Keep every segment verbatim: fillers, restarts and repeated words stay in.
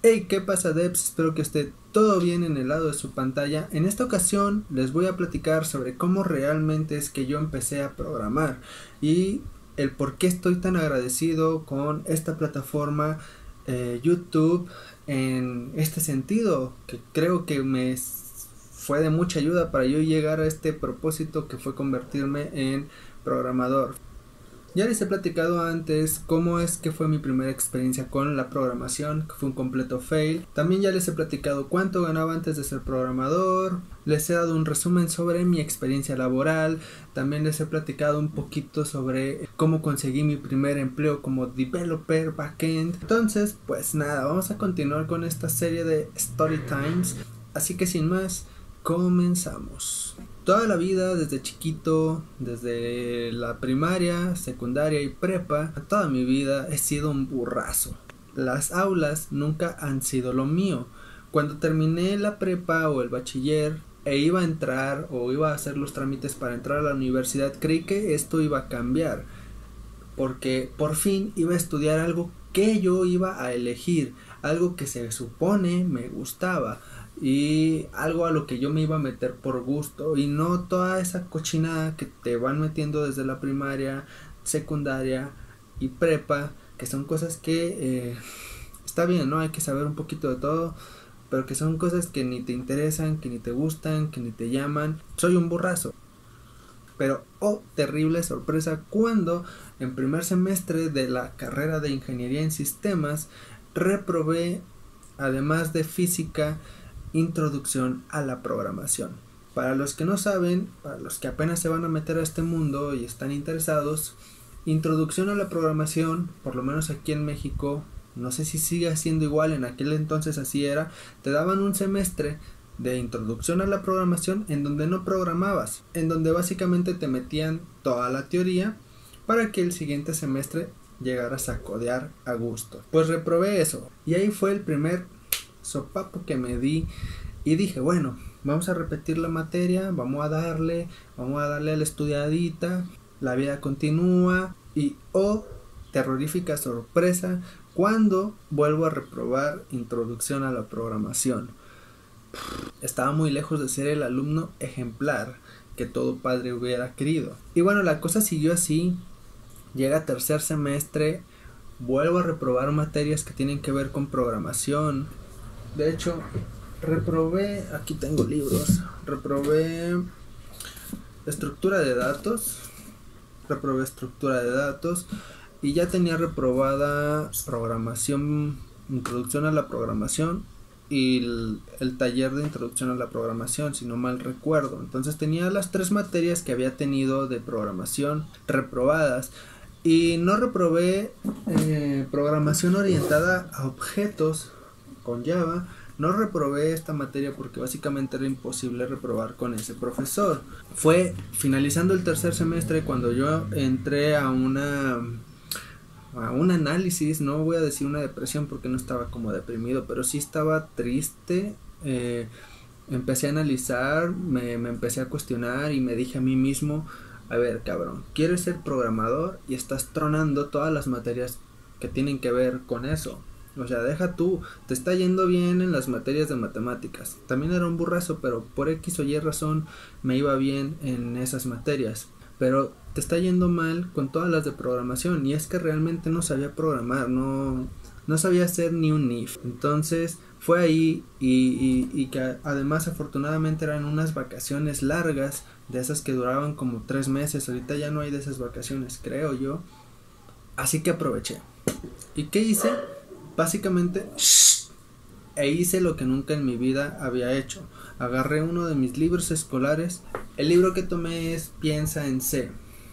Hey, ¿qué pasa, devs? Espero que esté todo bien en el lado de su pantalla. En esta ocasión les voy a platicar sobre cómo realmente es que yo empecé a programar y el por qué estoy tan agradecido con esta plataforma eh, YouTube en este sentido, que creo que me fue de mucha ayuda para yo llegar a este propósito que fue convertirme en programador. Ya les he platicado antes cómo es que fue mi primera experiencia con la programación, que fue un completo fail. También ya les he platicado cuánto ganaba antes de ser programador. Les he dado un resumen sobre mi experiencia laboral. También les he platicado un poquito sobre cómo conseguí mi primer empleo como developer backend. Entonces, pues nada, vamos a continuar con esta serie de Story Times. Así que sin más, comenzamos. Toda la vida, desde chiquito, desde la primaria, secundaria y prepa, toda mi vida he sido un burrazo. Las aulas nunca han sido lo mío. Cuando terminé la prepa o el bachiller e iba a entrar o iba a hacer los trámites para entrar a la universidad, creí que esto iba a cambiar, porque por fin iba a estudiar algo que yo iba a elegir, algo que se supone me gustaba y algo a lo que yo me iba a meter por gusto, y no toda esa cochinada que te van metiendo desde la primaria, secundaria y prepa, que son cosas que eh, está bien, ¿no? Hay que saber un poquito de todo, pero que son cosas que ni te interesan, que ni te gustan, que ni te llaman. Soy un burrazo. Pero, oh, terrible sorpresa cuando en primer semestre de la carrera de Ingeniería en Sistemas reprobé, además de física, Introducción a la programación. Para los que no saben, para los que apenas se van a meter a este mundo y están interesados, Introducción a la programación, por lo menos aquí en México, no sé si sigue siendo igual, en aquel entonces así era, te daban un semestre de introducción a la programación en donde no programabas, en donde básicamente te metían toda la teoría para que el siguiente semestre llegaras a codear a gusto. Pues reprobé eso, y ahí fue el primer sopapo que me di y dije, bueno, vamos a repetir la materia, vamos a darle, vamos a darle a la estudiadita, la vida continúa, y oh, terrorífica sorpresa cuando vuelvo a reprobar Introducción a la programación. Estaba muy lejos de ser el alumno ejemplar que todo padre hubiera querido. Y bueno, la cosa siguió así. Llega tercer semestre, vuelvo a reprobar materias que tienen que ver con programación. De hecho, reprobé, aquí tengo libros, reprobé estructura de datos, reprobé estructura de datos y ya tenía reprobada programación, introducción a la programación y el, el taller de introducción a la programación, si no mal recuerdo. Entonces tenía las tres materias que había tenido de programación reprobadas. Y no reprobé eh, programación orientada a objetos con Java. No reprobé esta materia porque básicamente era imposible reprobar con ese profesor. Fue finalizando el tercer semestre cuando yo entré a una a un análisis, no voy a decir una depresión porque no estaba como deprimido, pero sí estaba triste. eh, empecé a analizar, me, me empecé a cuestionar y me dije a mí mismo, a ver, cabrón, quieres ser programador y estás tronando todas las materias que tienen que ver con eso. O sea, deja tú, te está yendo bien en las materias de matemáticas. También era un burrazo, pero por X o Y razón me iba bien en esas materias. Pero te está yendo mal con todas las de programación. Y es que realmente no sabía programar, no, no sabía hacer ni un if. Entonces fue ahí y, y, y que además afortunadamente eran unas vacaciones largas, de esas que duraban como tres meses. Ahorita ya no hay de esas vacaciones, creo yo. Así que aproveché. ¿Y qué hice? Básicamente, e hice lo que nunca en mi vida había hecho. Agarré uno de mis libros escolares. El libro que tomé es Piensa en C,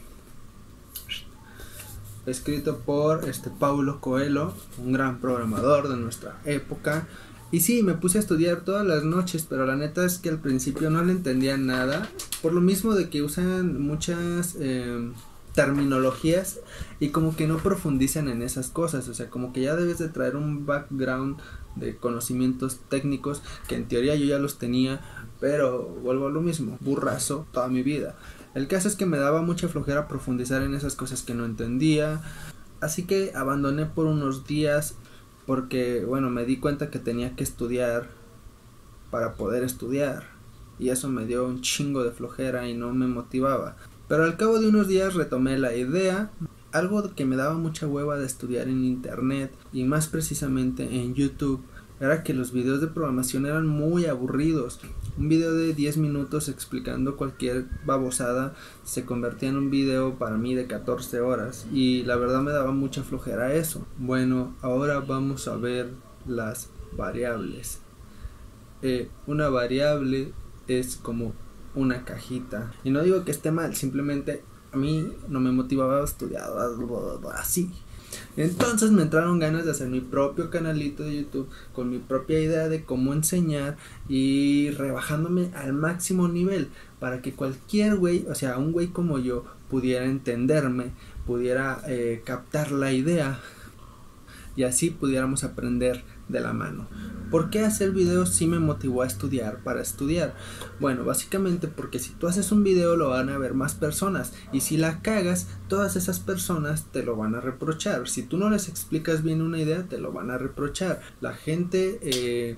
escrito por este Paulo Coelho, un gran programador de nuestra época. Y sí, me puse a estudiar todas las noches, pero la neta es que al principio no le entendía nada, por lo mismo de que usan muchas eh, terminologías y como que no profundizan en esas cosas. O sea, como que ya debes de traer un background de conocimientos técnicos que en teoría yo ya los tenía, pero vuelvo a lo mismo, burrazo toda mi vida. El caso es que me daba mucha flojera profundizar en esas cosas que no entendía, así que abandoné por unos días porque bueno, me di cuenta que tenía que estudiar para poder estudiar y eso me dio un chingo de flojera y no me motivaba. Pero al cabo de unos días retomé la idea, algo que me daba mucha hueva de estudiar en internet y más precisamente en YouTube, era que los videos de programación eran muy aburridos. Un video de diez minutos explicando cualquier babosada se convertía en un video para mí de catorce horas y la verdad me daba mucha flojera eso. Bueno, ahora vamos a ver las variables. Eh, una variable es como una cajita y no digo que esté mal, simplemente a mí no me motivaba a estudiar así. Entonces me entraron ganas de hacer mi propio canalito de YouTube con mi propia idea de cómo enseñar y rebajándome al máximo nivel para que cualquier güey, o sea, un güey como yo pudiera entenderme, pudiera eh, captar la idea y así pudiéramos aprender de la mano. ¿Por qué hacer videos sí me motivó a estudiar para estudiar? Bueno, básicamente porque si tú haces un video lo van a ver más personas y si la cagas, todas esas personas te lo van a reprochar. Si tú no les explicas bien una idea, te lo van a reprochar. La gente eh,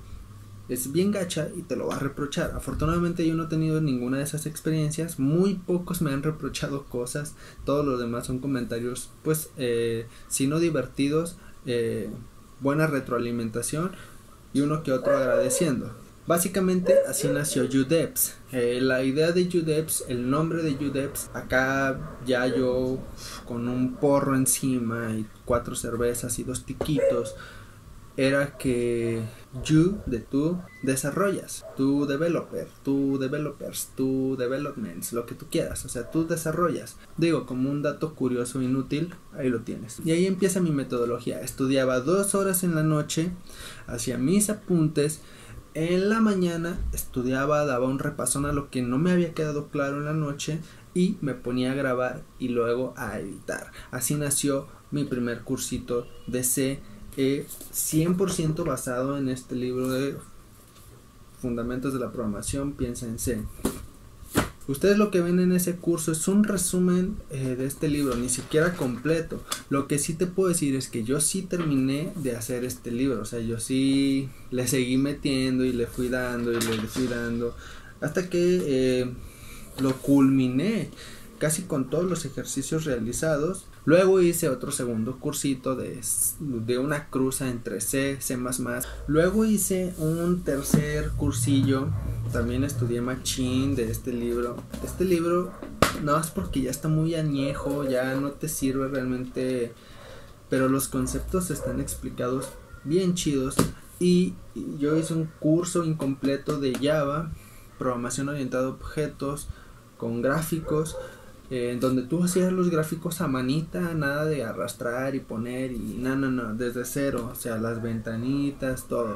es bien gacha y te lo va a reprochar. Afortunadamente yo no he tenido ninguna de esas experiencias, muy pocos me han reprochado cosas, todos los demás son comentarios, pues, eh, si no divertidos, eh, buena retroalimentación y uno que otro agradeciendo. Básicamente así nació UDEPS. Eh, la idea de UDEPS, el nombre de UDEPS, acá ya yo con un porro encima y cuatro cervezas y dos tiquitos, era que you de tú desarrollas, tú developer, tú developers, tú developments, lo que tú quieras, o sea, tú desarrollas. Digo, como un dato curioso inútil, ahí lo tienes. Y ahí empieza mi metodología. Estudiaba dos horas en la noche, hacía mis apuntes. En la mañana estudiaba, daba un repasón a lo que no me había quedado claro en la noche y me ponía a grabar y luego a editar. Así nació mi primer cursito de C, eh, cien por ciento basado en este libro de Fundamentos de la Programación, piensa en C. Ustedes lo que ven en ese curso es un resumen eh, de este libro, ni siquiera completo. Lo que sí te puedo decir es que yo sí terminé de hacer este libro, o sea, yo sí le seguí metiendo y le fui dando y le fui dando hasta que eh, lo culminé casi con todos los ejercicios realizados. Luego hice otro segundo cursito de, de una cruza entre C, C++. Luego hice un tercer cursillo, también estudié Machine de este libro. Este libro, no es porque ya está muy añejo, ya no te sirve realmente, pero los conceptos están explicados bien chidos. Y yo hice un curso incompleto de Java, programación orientada a objetos, con gráficos, en eh, donde tú hacías los gráficos a manita, nada de arrastrar y poner y no, no, no, desde cero, o sea, las ventanitas, todo.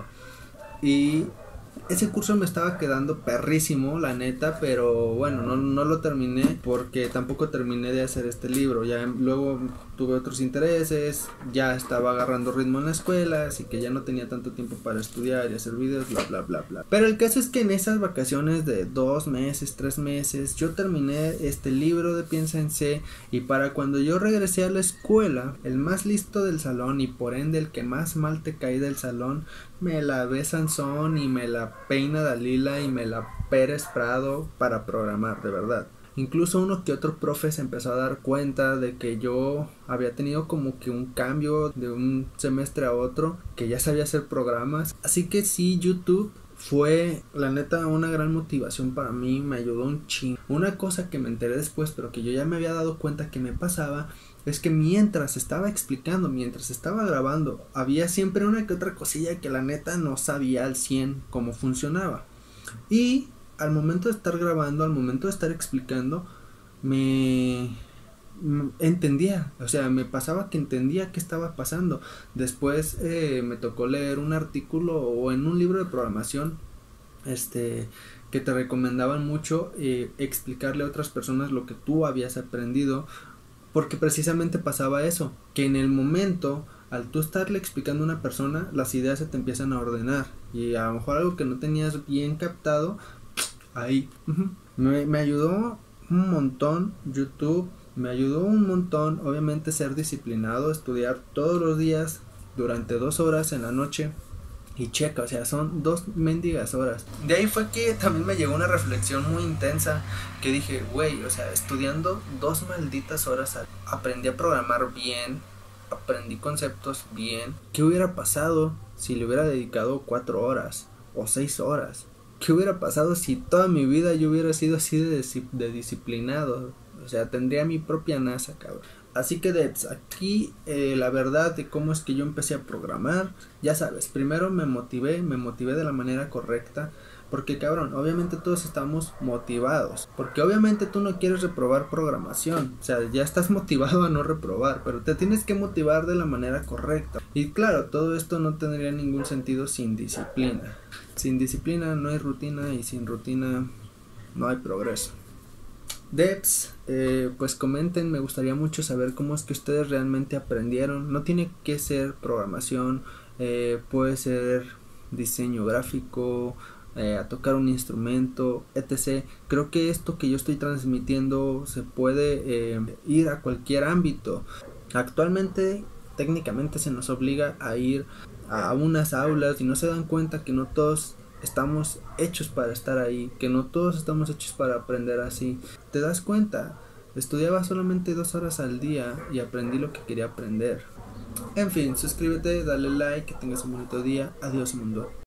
Y ese curso me estaba quedando perrísimo, la neta, pero bueno, no, no lo terminé porque tampoco terminé de hacer este libro. Ya luego tuve otros intereses, ya estaba agarrando ritmo en la escuela, así que ya no tenía tanto tiempo para estudiar y hacer videos, bla, bla, bla, bla. Pero el caso es que en esas vacaciones de dos meses, tres meses, yo terminé este libro de Piensa en C y para cuando yo regresé a la escuela, el más listo del salón y por ende el que más mal te cae del salón, me la ve Sansón y me la peina Dalila y me la Pérez Prado para programar, de verdad. Incluso uno que otro profe se empezó a dar cuenta de que yo había tenido como que un cambio de un semestre a otro, que ya sabía hacer programas. Así que sí, YouTube fue la neta una gran motivación para mí, me ayudó un chingo. Una cosa que me enteré después, pero que yo ya me había dado cuenta que me pasaba, es que mientras estaba explicando, mientras estaba grabando, había siempre una que otra cosilla que la neta no sabía al cien cómo funcionaba. Y al momento de estar grabando, al momento de estar explicando, me, me entendía, o sea, me pasaba que entendía qué estaba pasando. Después eh, me tocó leer un artículo o en un libro de programación, este, que te recomendaban mucho eh, explicarle a otras personas lo que tú habías aprendido, porque precisamente pasaba eso, que en el momento, al tú estarle explicando a una persona, las ideas se te empiezan a ordenar, y a lo mejor algo que no tenías bien captado, ahí, uh-huh. me, me ayudó un montón YouTube, me ayudó un montón, obviamente ser disciplinado, estudiar todos los días, durante dos horas en la noche. Y checa, o sea, son dos mendigas horas. De ahí fue que también me llegó una reflexión muy intensa, que dije, güey, o sea, estudiando dos malditas horas aprendí a programar bien, aprendí conceptos bien. ¿Qué hubiera pasado si le hubiera dedicado cuatro horas o seis horas? ¿Qué hubiera pasado si toda mi vida yo hubiera sido así de, de disciplinado? O sea, tendría mi propia NASA, cabrón. Así que Debs, aquí eh, la verdad de cómo es que yo empecé a programar, ya sabes, primero me motivé, me motivé de la manera correcta, porque cabrón, obviamente todos estamos motivados, porque obviamente tú no quieres reprobar programación, o sea, ya estás motivado a no reprobar, pero te tienes que motivar de la manera correcta. Y claro, todo esto no tendría ningún sentido sin disciplina. Sin disciplina no hay rutina y sin rutina no hay progreso. Debs, eh, pues comenten, me gustaría mucho saber cómo es que ustedes realmente aprendieron. No tiene que ser programación, eh, puede ser diseño gráfico, eh, a tocar un instrumento, etcétera. Creo que esto que yo estoy transmitiendo se puede eh, ir a cualquier ámbito. Actualmente técnicamente se nos obliga a ir a unas aulas y no se dan cuenta que no todos estamos hechos para estar ahí, que no todos estamos hechos para aprender así. ¿Te das cuenta? Estudiaba solamente dos horas al día y aprendí lo que quería aprender. En fin, suscríbete, dale like, que tengas un bonito día. Adiós mundo.